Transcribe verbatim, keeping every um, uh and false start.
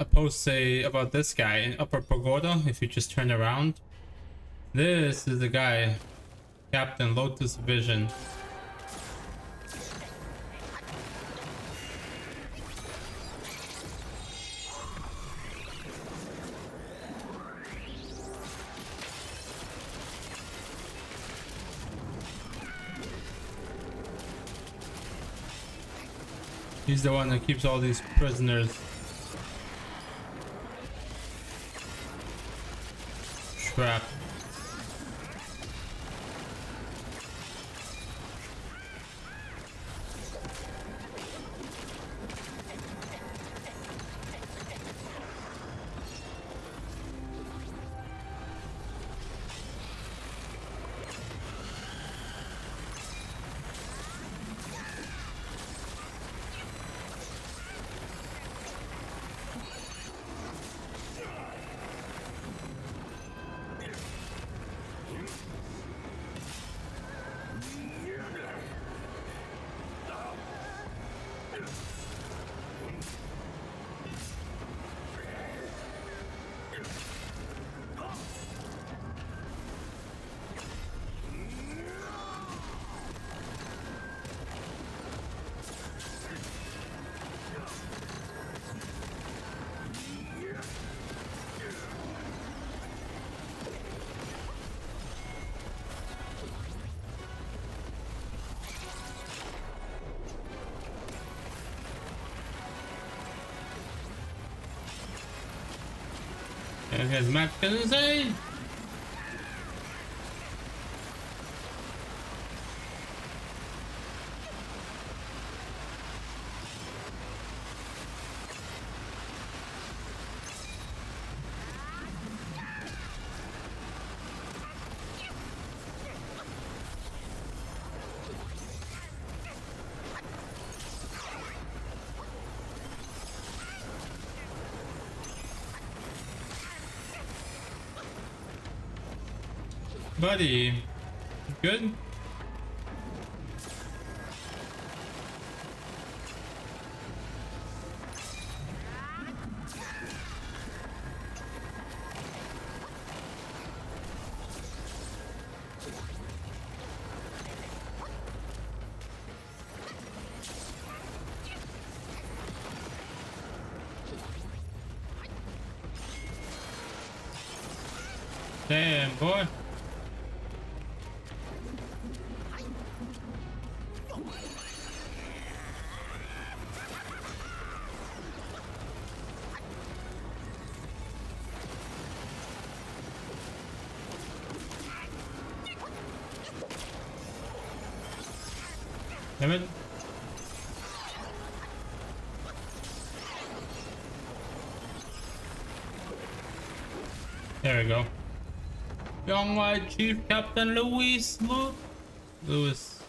a post say about this guy in Upper Pagoda. If you just turn around, this is the guy, Captain Lotus Vision. He's the one that keeps all these prisoners trapped. And his match gonna say. Buddy, good? Damn, boy. Damn it. There we go. Young White Chief Captain Louis Lu Lewis.